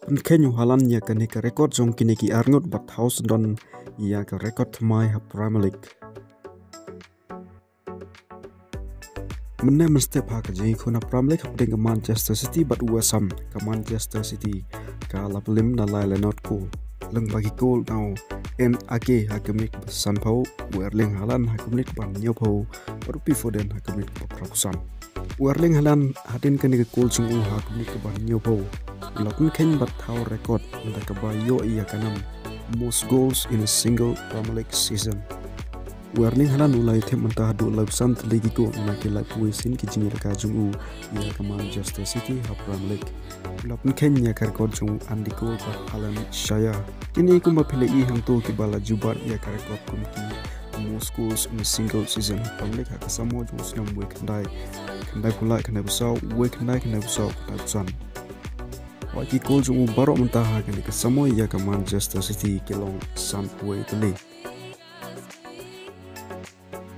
Pynkhein Haland ya kan ke rekod jong kine ki arngut bat thaw syndon ya ke rekod thymmai ha Premier League. Menai mesti pa ka jeng khuna Premier League hapding ke Manchester City bat West Ham ke Manchester City ka lapelim na lai not ko leng bagi goal now en ake hakemik san pau Erling Haland hakemik ban nyo pau baru Foden hakemik prakusan Erling Haland hatin kan ke goal chung hakemik ban nyo pau Lapun Pynkhein bat thaw record ndaka ba yo iya kanam most goals in a single Premier League season. Erling Haland ulai them mentah do lausan lagi ko na ke lap wesin ki jingir ka jung iya ka Manchester City ha Premier League. Lapun Pynkhein ya ka record jung andi ko bat Haland Shaya. Kini ko mapile I hang to ki bala jubat ya ka record kum ki most goals in a single season Premier League ha kasamo jung snam week ndai pula kena besau week ndai kena besau ta san. Waki goal jung barok mentah kan ke samo ya ke Manchester City kelong san way tele.